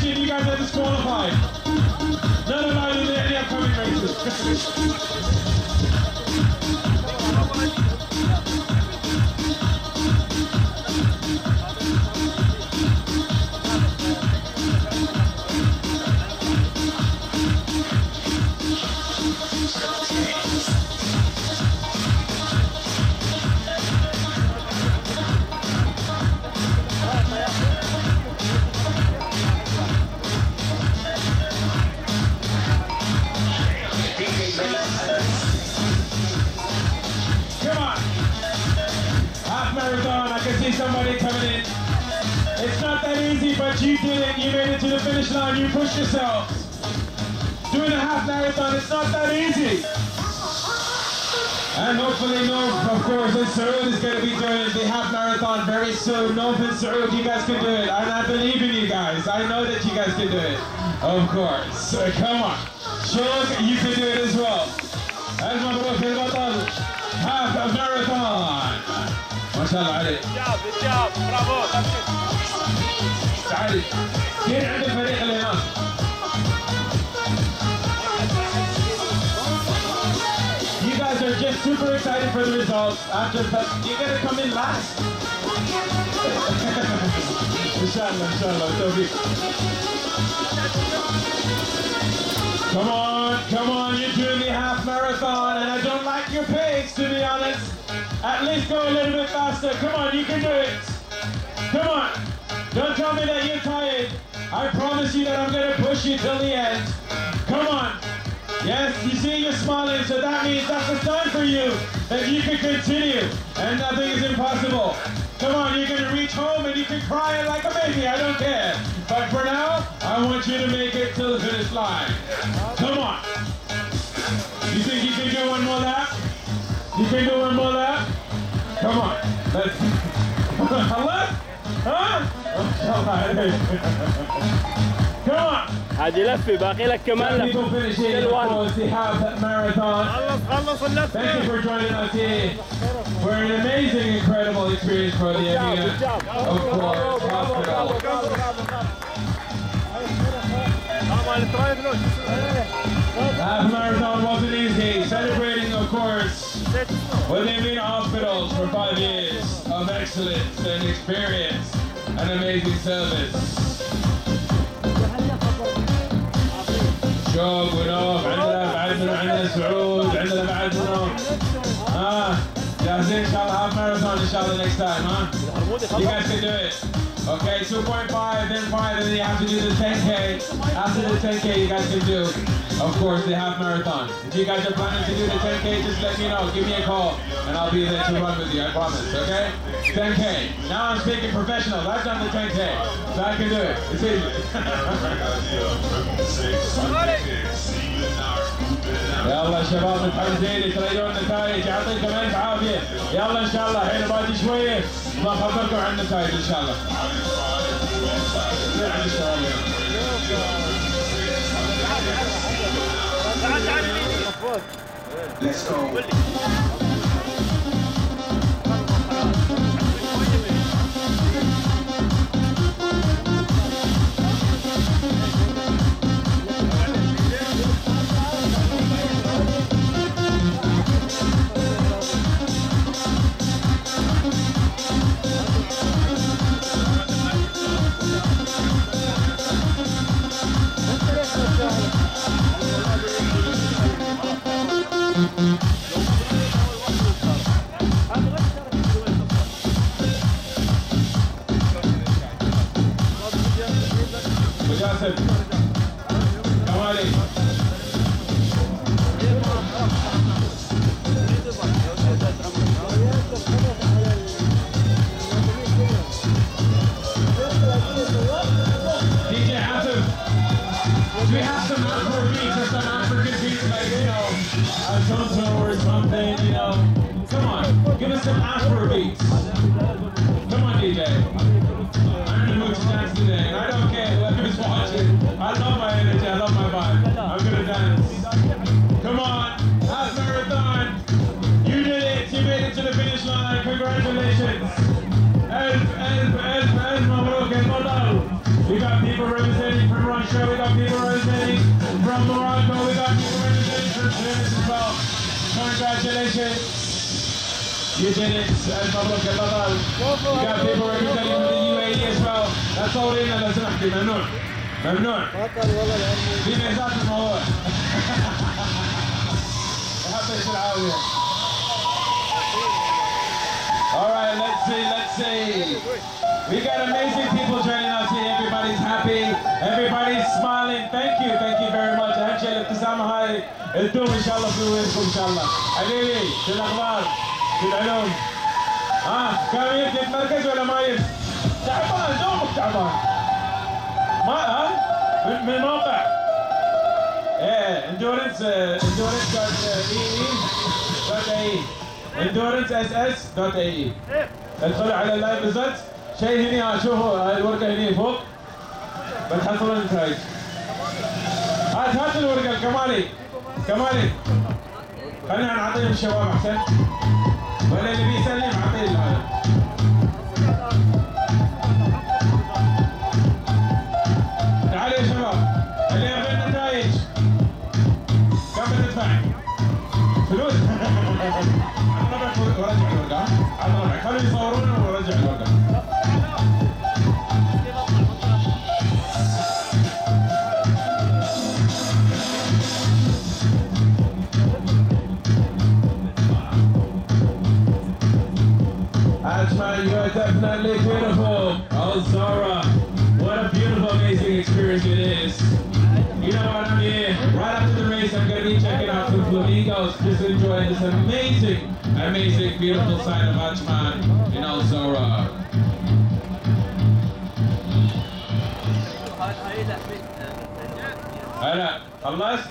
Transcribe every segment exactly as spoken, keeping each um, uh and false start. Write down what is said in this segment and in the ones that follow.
Congratulations, you guys are disqualified. None of you in any upcoming races. Somebody coming in. It's not that easy, but you did it. You made it to the finish line. You pushed yourselves. Doing a half marathon, it's not that easy. And hopefully, no, of course, and Saud is going to be doing the half marathon very soon. No, and Saud, you guys can do it. And I believe in you guys. I know that you guys can do it. Of course. So, come on. Show you can do it as well. As مبروك البطل half a marathon. ما شاء الله عليك. بالجاب بالجاب برافو. تعالي. كيف عند الفريق اللي هناك؟ You guys are just super excited for the results. After you're gonna come in last. Inshallah, inshallah, Tawfiq. Come on, come on, you're doing the half marathon, and I don't like your pace, to be honest. At least go a little bit faster. Come on, you can do it. Come on. Don't tell me that you're tired. I promise you that I'm going to push you till the end. Come on. Yes, you see you're smiling, so that means that's a sign for you that you can continue, and nothing is impossible. Come on, you're going to reach home and you can cry like a baby, I don't care. But for now, I want you to make it to the finish line. Come on. You think you can do one more lap? You can do one more lap? Come on. Let's... Left? Huh? Come on. هذه لفة باقي لك كمان لفة. People finishing the half marathon. Thank you for joining us here for an amazing, incredible experience for the Amina, of course, hospital. Half marathon wasn't easy. Celebrating, of course, with the Amina hospitals for five years of excellence and experience and amazing service. شوق ونوف عندنا بعد من عندنا سعود عندنا بعد منهم ها جاهزين ان شاء الله half marathon ان شاء الله next time huh? You guys can do it. Okay, two point five, then five, and then you have to do the ten K. After the ten K, you guys can do, of course, the half marathon. If you guys are planning to do the ten K, just let me know. Give me a call, and I'll be there to run with you. I promise. Okay? ten K. Now I'm speaking professional. I've done the ten K, so I can do it. It's easy. يلا شباب متحمسين تريدون النتائج يعطيكم الف عافيه يلا ان شاء الله الحين باقي شويه بخبركم عن النتائج ان شاء الله. Let's go. مجاسم كمالي D J Hassan, do we have some Afro beats or some African beats like, you know, a tonto or something, you know? Come on, give us some Afro beats. Come on, D J. I'm in the mood to dance today, and I don't care whoever's watching. I love my energy, I love my vibe. I'm gonna dance. Come on, half marathon. You did it, you made it to the finish line. Congratulations. Elf, elf, elf, elf, Mabruk, and Modal. We got people representing from Africa, we got people representing. From Morocco, we got people representing from Tunis as well. Congratulations. You did it. مبروك يا بطل. We got people representing from the U A E as well. لا تصورينا لو سمحتي ممنوع. ممنوع. في ميزات الموضوع. يحطيش العافية. All right, let's see, let's see. We got amazing people joining us here. Everybody's happy. Everybody's smiling. Thank you, thank you very much. أهم شيء الابتسامة هاي تدوم إن شاء الله في وجهكم إن شاء الله. حبيبي، شو الأخبار؟ شو العلوم؟ ها، كان يبدي يتمركز ولا ما يبدي؟ تعبان، دومك تعبان. ما ها؟ من من الموقع. إيه، endurance endurance dot e e dot a e endurance s s dot a e ادخلوا على اللايف ريزلتس. شيء هنا شوفوا هاي الورقه هنا فوق بتحصلوا النتائج. هات هات الورقه الكمالي كمالي. خلينا نعطيهم الشباب احسن ولا اللي بيسلم اعطيه هذا. تعالوا يا شباب اللي يبغى النتائج كم بتدفع؟ فلوس؟ عطنا ورجع الورقه. عطنا خلوا يصورونا ورجع الورقه. Ajman, you are definitely beautiful. Oh, Zara, what a beautiful, amazing experience it is. You know what, I'm here. Right after the race, I'm going to be checking out some flamingos, just enjoying this amazing, amazing, beautiful side of Ajman in Al Zara. هلا خلصت؟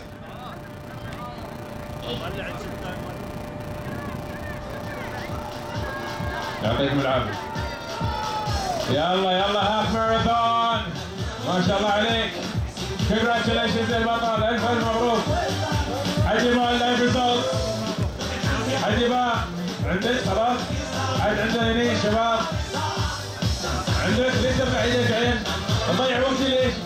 يعطيكم العافية. يلا يلا هاف ماراثون. ما شاء الله عليك. Congratulations البطل. ألف ألف مبروك. عجبها اللايف ريزولت. عجبها. عندك خلاص؟ عاد عندنا هني شباب. عندك ليش ترفع ايدك عين؟ تضيع وقتي ليش؟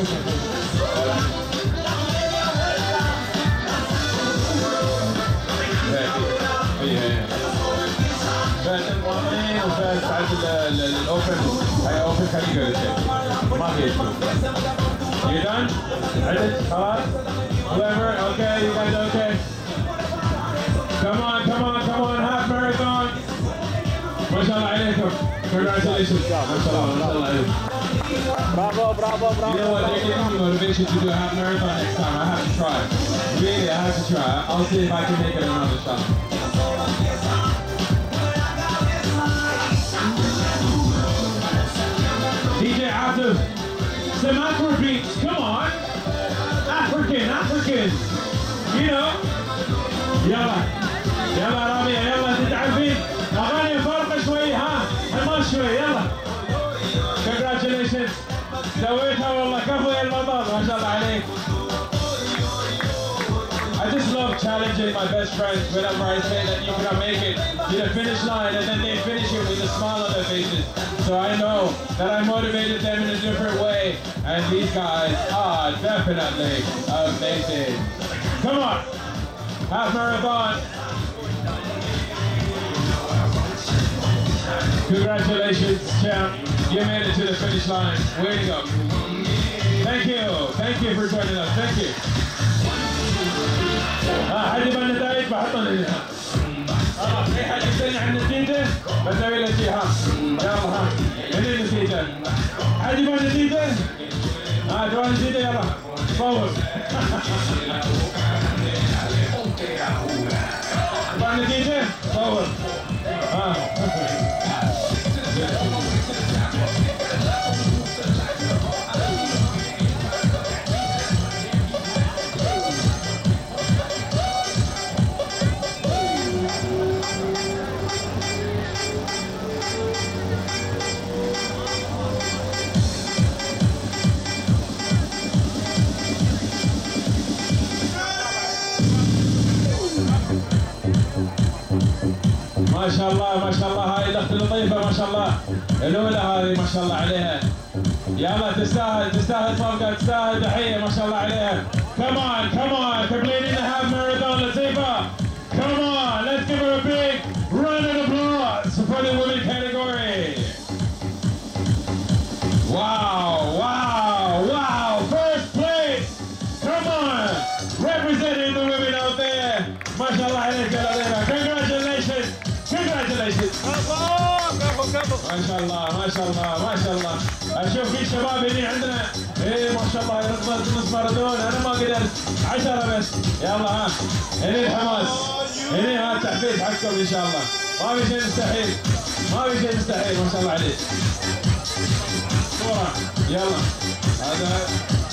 فاز المواطنين وفاز ساعات الاوبن. هاي اوبن كاتيجوري ما في شيء. You done? عدت خلاص؟ Whoever, okay, you guys okay? Come on, come on, come on, half marathon. ما شاء الله عليكم. Congratulations. ما شاء الله، ما شاء الله عليكم. Bravo, bravo, bravo. You know what? They're giving me motivation to do a half marathon next time. I have to try. Really, I have to try. I'll see if I can make it another shot. D J Atif, some Afro beats, come on. African, African. You know. يلا يلا رامي يلا انت عارفين اغاني فرقه شوي ها حماس شوي يلا. Congratulations. سويتها والله كفو يا البطل ما شاء الله عليك. I just love challenging my best friends whenever I say that you cannot make it to the finish line and then they finish it with a smile on their faces. So I know that I motivated them in a different way and these guys are definitely amazing. Come on, half marathon. Congratulations, champ. You made it to the finish line. Way to go. Thank you. Thank you for joining us. Thank you. ها حد يبغى النتائج بحطها لي. خلاص في حد يسألني عن النتيجة بسوي له شيء ها. يلا ها. هني النتيجة. حد يبغى النتيجة؟ ها تبغى النتيجة يلا. صور. تبغى النتيجة؟ صور. ها. ما شاء الله ما شاء الله هاي الاخت اللطيفه ما شاء الله الاولى هذه ما شاء الله عليها. يلا تستاهل تستاهل صفقة تستاهل تحية ما شاء الله عليها. Come on, come on, completing the half marathon, Latifa. Come on, let's give her a big round of applause for the women category. Wow, wow, wow, first place. Come on, representing the women out there. ما شاء الله عليك يا لطيفة. Congratulations, congratulations. ما شاء الله ما شاء الله ما شاء الله. اشوف في شباب هنا عندنا ايه ما شاء الله يرقص نص ماراثون انا ما قدرت عشرة بس. يلا ها هنا الحماس هنا ها التحفيز حقكم ان شاء الله. ما في شيء مستحيل ما في شيء مستحيل ما شاء الله عليك. صورة يلا هذا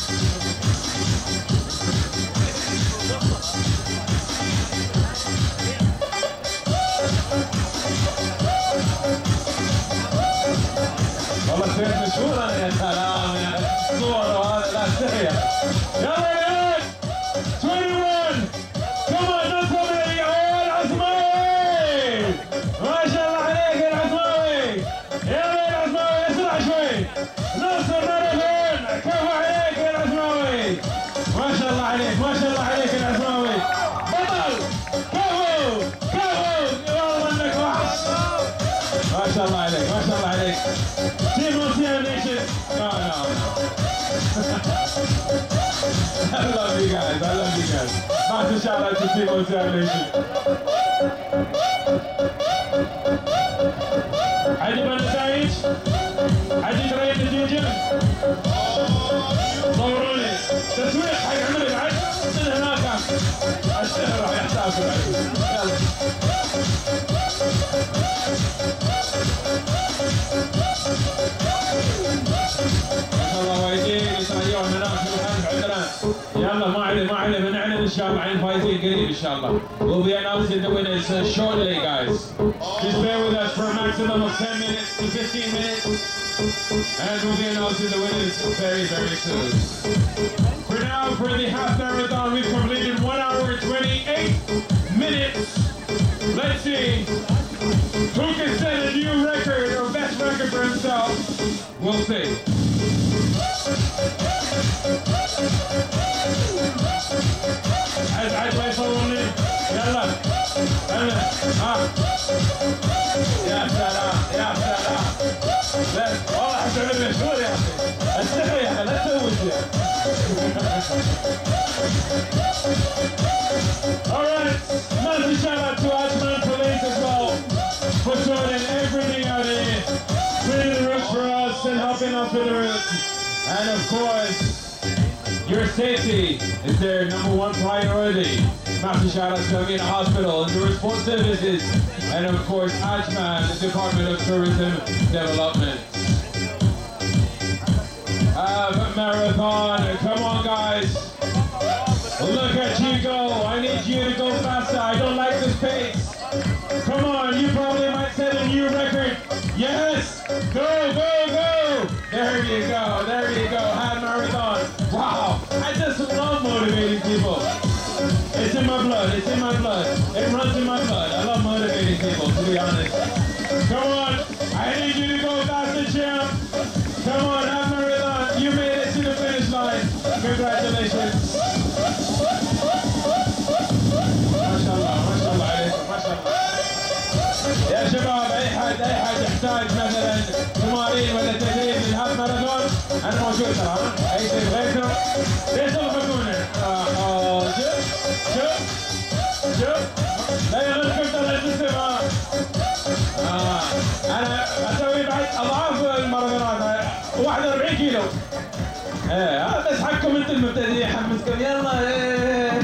والله صرت مشهور انا يا سلام يا صور وهذا لا استحي. يلا يا واحد وعشرين كمان نصر يا العثماوي. ما شاء الله عليك يا العثماوي. يلا يا العثماوي اسرع شوي. نصر ماراثون كفو عليك يا العثماوي. ما شاء الله عليك ما شاء الله عليك يا العثماوي. بطل كفو كفو والله انك وحش. ما شاء الله عليك ما شاء الله عليك. Team Ocean Nation. No, no, no. I love you guys. I love you guys. Massive shout out to Team Ocean Nation. عجب النتائج؟ عجب رأي النتيجة؟ صوروني. تسويق حق عمري بعد من هناك. الشهر راح يحتاج بعد. يلا. ما شاء الله وايدين يتريون هناك في الخلف عندنا. يلا ما عليه ما عليه بنعلن ان شاء الله عن الفايزين قريب ان شاء الله. We'll be announcing the winners uh, shortly, guys. Just bear with us for a maximum of ten minutes to fifteen minutes, and we'll be announcing the winners very very soon. For now, for the half marathon, we've completed one hour twenty-eight minutes. Let's see who can set a new record or best record for himself. We'll see. عايز عايز ما يصوروني. يلا يلا ها يا سلام يا سلام. بس والله حسب المشهور يا اخي. استحي يا اخي لا تسوي شيء. Alright, massive shout out to Ajman Police as well for sorting everything out here, clearing the routes for us and helping us with the routes. And of course, your safety is their number one priority. Massive shout out to Amina Hospital and the Response Services, and of course Ajman, the Department of Tourism Development. Half marathon, come on guys. Look at you go. I need you to go faster. I don't like this pace. Come on, you probably might set a new record. Yes! Go, go, go! There you go, there you go. Half marathon. Wow! I just love motivating people. It's in my blood, it's in my blood. It runs in my blood. I love motivating people, to be honest. Come on, I need you to go faster, champ. Come on, half marathon. You made it to the finish line. Congratulations. يا شباب اي حد اي حد يحتاج مثلا تمارين ولا تدريب للهاف ماراثون انا موجود ترى. اي شيء غيركم ليش تضحكون؟ اه شوف شوف شوف لا يغلقكم ترى الجسم. اه اه انا اسوي بعد اضعاف الماراثونات واحد وأربعين كيلو. ايه هذا بس حقكم انتم المبتدئين حمسكم يلا. ايه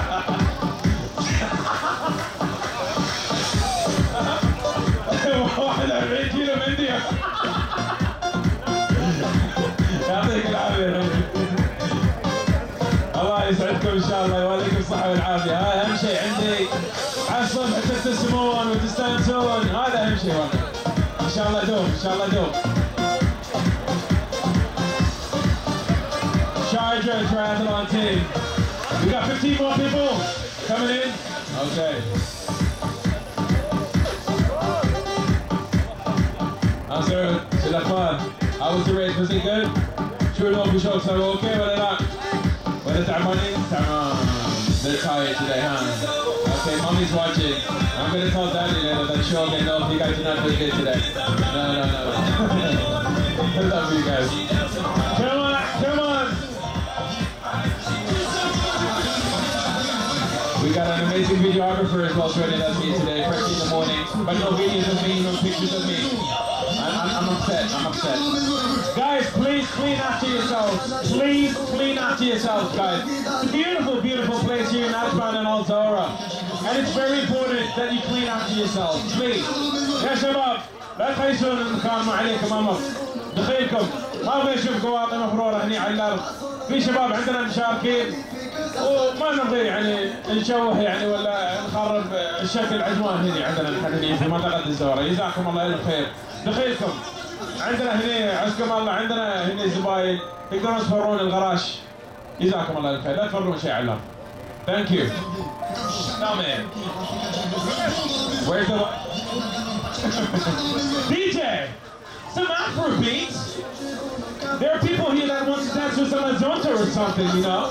واحد وأربعين كيلو مندي. يعطيك العافية. الله يسعدكم ان شاء الله ويعطيكم الصحة والعافية. هذا اهم شيء عندي على الصبح تبتسمون وتستانسون. هذا اهم شيء والله. ان شاء الله دوم ان شاء الله دوم. Sharjah Triathlon team. We got fifteen more people coming in. Okay. Answer, c'est la fin. How was the race? Was it good? شو الأوفي شو سووا أوكي ولا لا؟ ولا تعبانين؟ تمام. They're tired today, huh? Okay, mommy's watching. I'm gonna tell daddy later that show again. No, you guys are not very good today. No, no, no, no. I love you guys. Come on, come on. We got an amazing videographer as well joining us here today, first in the morning. But no videos of me, no pictures of me. I'm, I'm, I'm upset, I'm upset. Guys, please clean after yourselves. Please clean after yourselves, guys. It's a beautiful, beautiful place here in Ajman and Al Zawra. And it's very important that you clean after yourselves. Please. يا شباب لا تخيشون المكان ما عليكم امر. دخيلكم ما ابغى اشوف قواطع مفروره هني على الارض. في شباب عندنا مشاركين وما نبغي يعني نشوه يعني ولا نخرب الشكل عجوان هني عندنا نحن هني في منطقه الزوره. جزاكم الله الف خير. دخيلكم عندنا هني عزكم الله عندنا هني زباين تقدرون تفرون الغراش. جزاكم الله الف خير. لا تفرون شيء على الارض. Thank you. No man. Where's the D J? Some Afro beats. There are people here that want to dance with some Azonta or something, you know?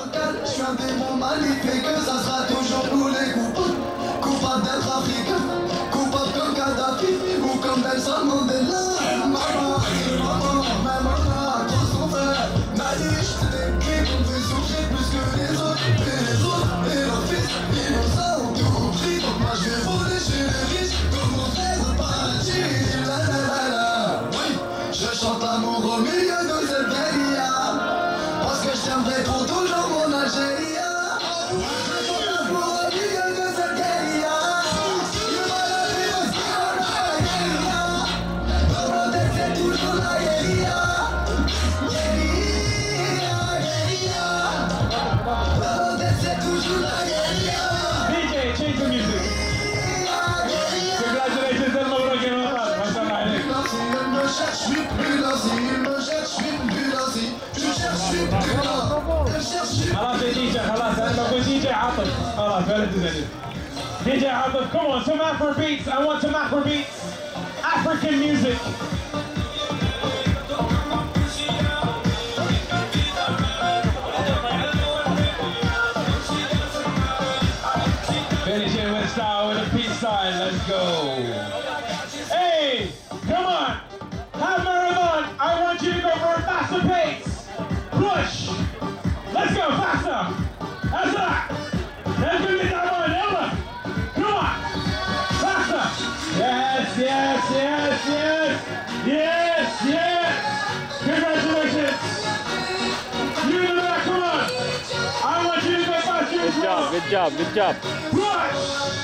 Je chante l'amour au milieu de cette guérilla, parce que je t'aimerai pour toujours mon Algérie. Je chante l'amour au milieu de cette guérilla. Je vois la vie aussi dans la guérilla. Dans mon tête c'est toujours la guérilla. Guérilla, guérilla. Dans mon tête c'est toujours la guérilla. D J, change the music. Congratulations, El Mabrouk and Wahab. Mashallah alayk. Il me cherche, je suis plus là. Il me cherche, je suis plus là. Je cherche, je suis plus là. Je cherche, je suis خلاص يا دي جي خلاص انا بقول دي جي عاطف خلاص ولا تزعل. دي جي عاطف, come on, some Afro beats. I want some Afro beats. African music. Finishing with style with a peace sign. Let's go. Hey, come on. Have marathon. I want you to go for a faster pace. Push. Let's go faster. That's that. Let's do it that one. Ella. Come on. Faster. Yes, yes, yes, yes. Yes, yes. Congratulations. You in the back, come on. I want you to go faster as Good well. job, good job, good job. Push.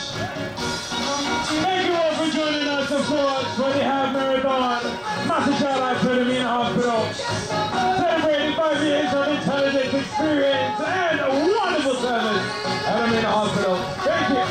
Thank you all for joining us, of course, for the half marathon. Massive shout out to the Mina Hospital. Celebrating five years of intelligence experience and a wonderful service at the Mina Hospital. Thank you.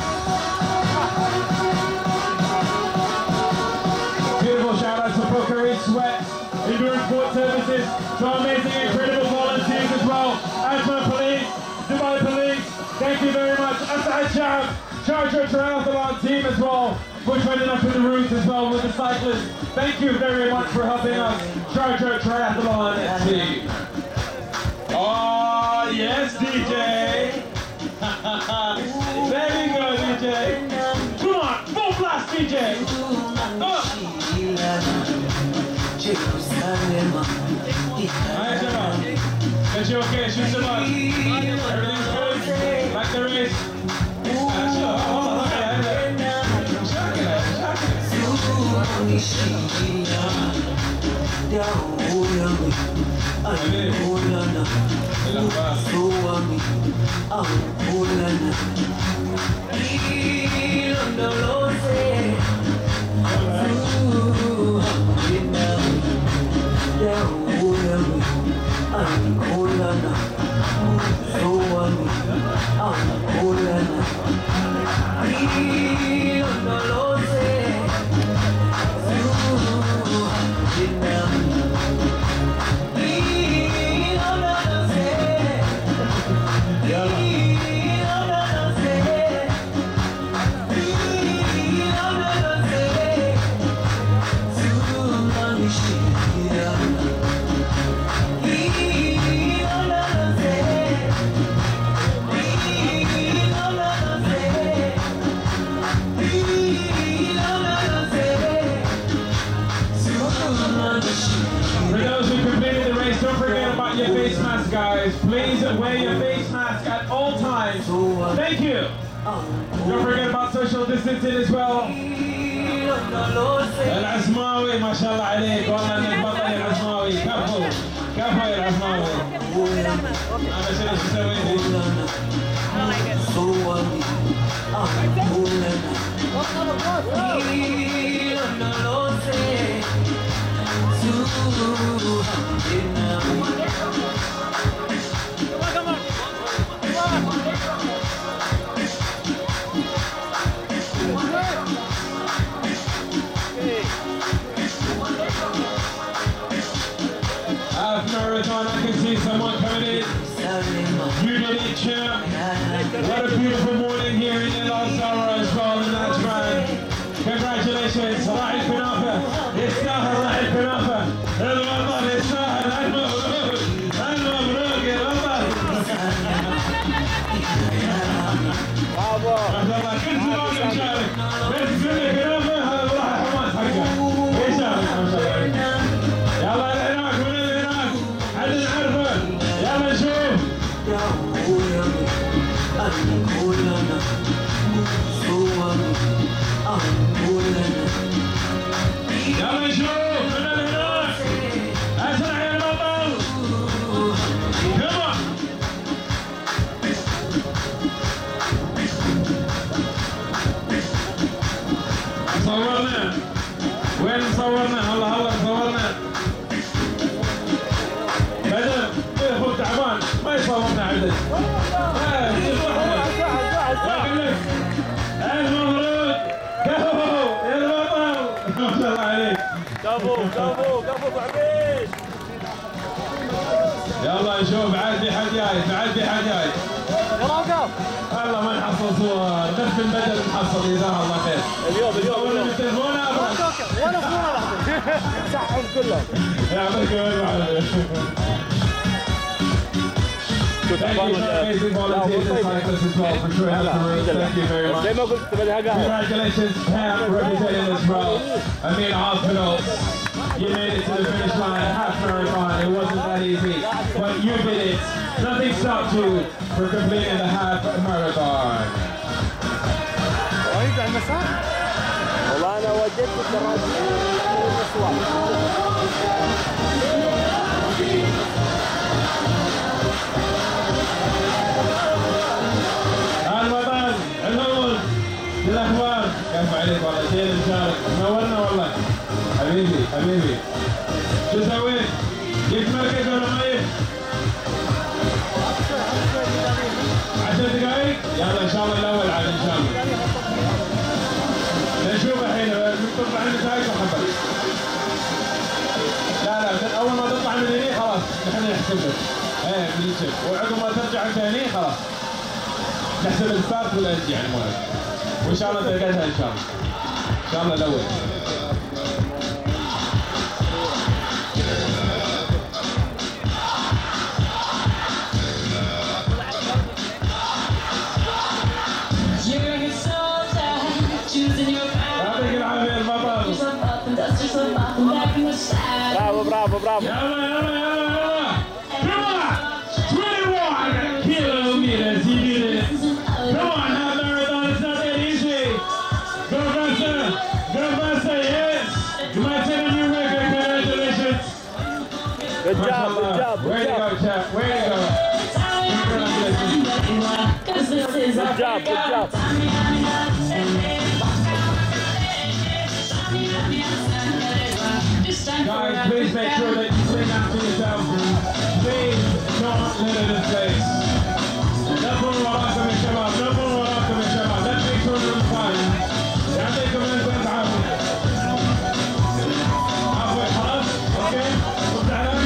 Beautiful shout out to Bookery Sweat, Endurance Sport Services, to our amazing, incredible volunteers as well. Asma Police, Dubai Police, thank you very much. Asad Shab, Charger Triathlon team as well, for joining us in the routes as well with the cyclists. Thank you very much for helping us, Charger Triathlon team. Oh, yes, D J. There you go, D J. Come on, full blast, D J. Oh. Alright, Jamal. Is you okay? Shoot some up. Everything's good? Like the race? Uh, sure. Hold on, okay. Shocking it, shocking your face mask, guys. Please wear your face mask at all times. Thank you. Don't forget about social distancing as well. العزماوي ما شاء الله عليك، والله انك بطل يا العزماوي. كفو كفو يا العزماوي. انا شنو اسوي لي؟ Marathon, I can see someone coming in. You did it, champ. What a beautiful morning here in El Zara as well in Najran. Congratulations, Rahid Kunafa. It's not Rahid Kunafa. الوطن يستاهل المبروك المبروك يا وطن. برافو. ما شاء الله كل زمان يشارك. بس كل كنافه هذا راح حماس حقه. يشارك ما شاء الله. يلا العراق من العراق. عدل نعرفه. يلا نشوف. يلا نشوف من العراق. اسرع يا البطل. يلا. صورنا. وين صورنا؟ هلا هلا صورنا. بدر اخو تعبان ما يصورنا عدل. المبروك كفو يا البطل. ما شاء الله عليك. كفو كفو كفو ابو عبيد. يلا نشوف بعد في حد جاي، بعد في حد جاي. والله ما نحصل صور، نفس البدل نحصل جزاه الله خير. اليوم اليوم صورنا بالتليفون ابدا. ولا صورة واحدة. صحهم كلهم. يعطيك العافية. Thank you for amazing volunteers and cyclists as well for showing us the route. Thank you very much. Congratulations, Pam, representing as well. Amin Hospital. You made it to the finish line, half marathon. It wasn't that easy, but you did it. Nothing stopped you for completing the half marathon. والله انا وديت الدراجة المشوار. الوطن الأول للأخوان. كيف عليك والله شيء مشارك. نورنا والله. حبيبي حبيبي. شو سويت؟ جبت مركز ولا ميت؟ عشر دقايق؟ يلا إن شاء الله الأول عاد إن شاء الله. نشوف الحين تطلع النتائج وخبر. لا لا أول ما تطلع من هني خلاص نحن نحسب لك. إيه بنشوف وعقب ما ترجع أنت هني خلاص. نحسب الفارق والأنت يعني مالك. وإن شاء الله تلقاها إن شاء الله. إن شاء الله الأول. يعطيك العافية البطل. برافو برافو برافو. يلا يلا يلا يلا. Come on. twenty-one kilometers. You did it. Come on, half marathon. It's not that easy. Go faster. Go faster. Yes. You might set a new record. Congratulations. Good job, good job, Way good to go, job. chap. Way to go. Good job, good job. Guys, please make sure that you sing out to yourself. Please don't litter this place. نكون وراكم يا شباب، نكون وراكم يا شباب. Let's make sure we're fine. يعطيكم الف الف عافية. عفوا خلاص؟ اوكي؟ صبت عليك؟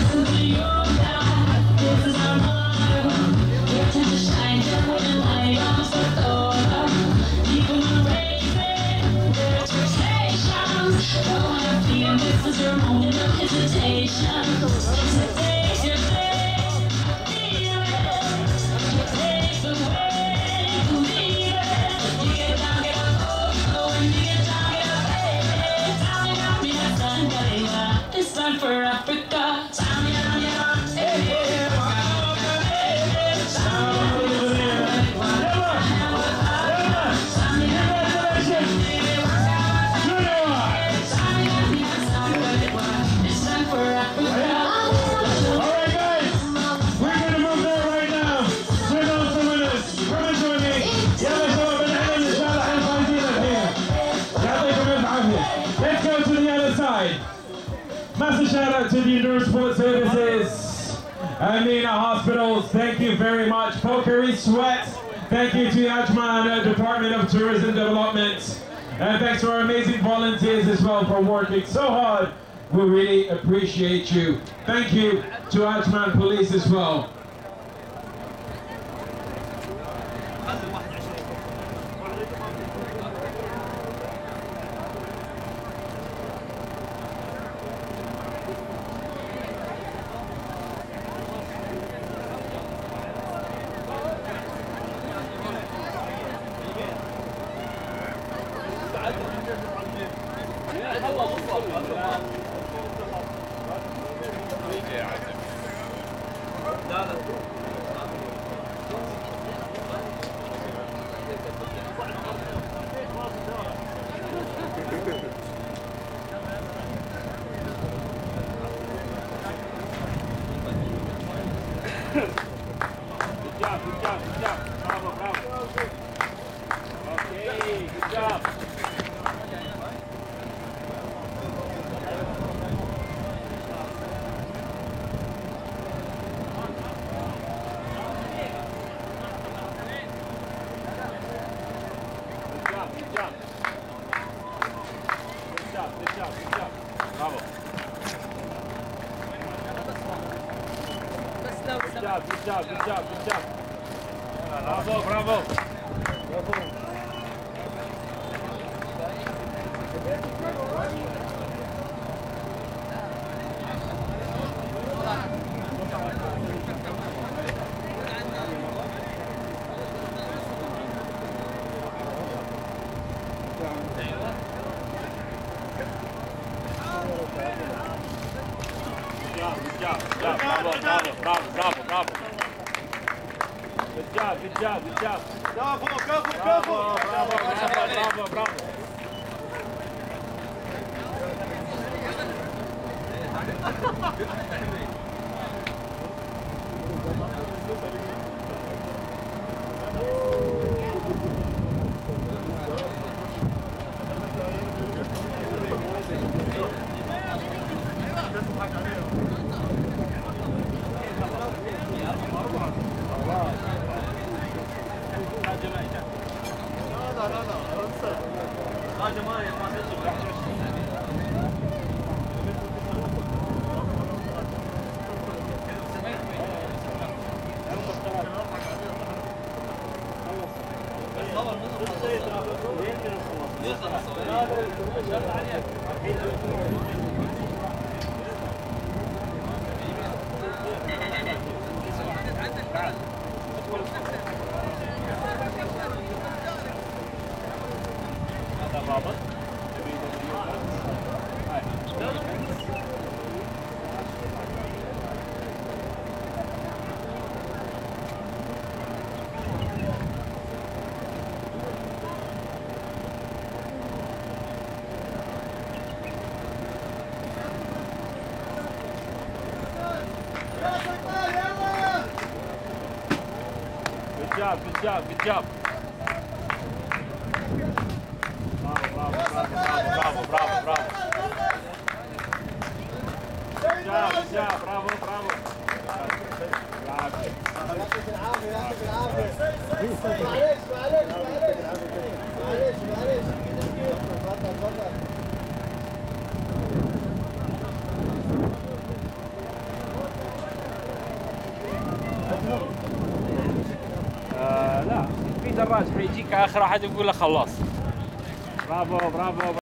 This is your moment of hesitation. Today's your day. out to the Endurance Sport Services, Amina Hospitals, thank you very much. Pocari Sweat, thank you to the Ajman Department of Tourism Development. And thanks to our amazing volunteers as well for working so hard. We really appreciate you. Thank you to Ajman Police as well. Good job, good job, good job. Bravo, bravo. Okay, good job. Good job, good job. Good job, good job, good job. Bravo. Good job, good job, good job, good job. Bravo, bravo. Bravo. Good job, good job, bravo, bravo, bravo, bravo, bravo. Good job, good job, good job. Bravo, bravo, bravo, bravo, bravo, bravo, bravo. Good job, good job, good job. Bravo, bravo, bravo, bravo, bravo, bravo. Good job, good job, bravo, bravo. يعطيك العافية يعطيك العافية. معلش معلش معلش معلش معلش. تفضل تفضل. آه لا في دراج حيجيك اخر واحد يقول له خلاص. برافو برافو.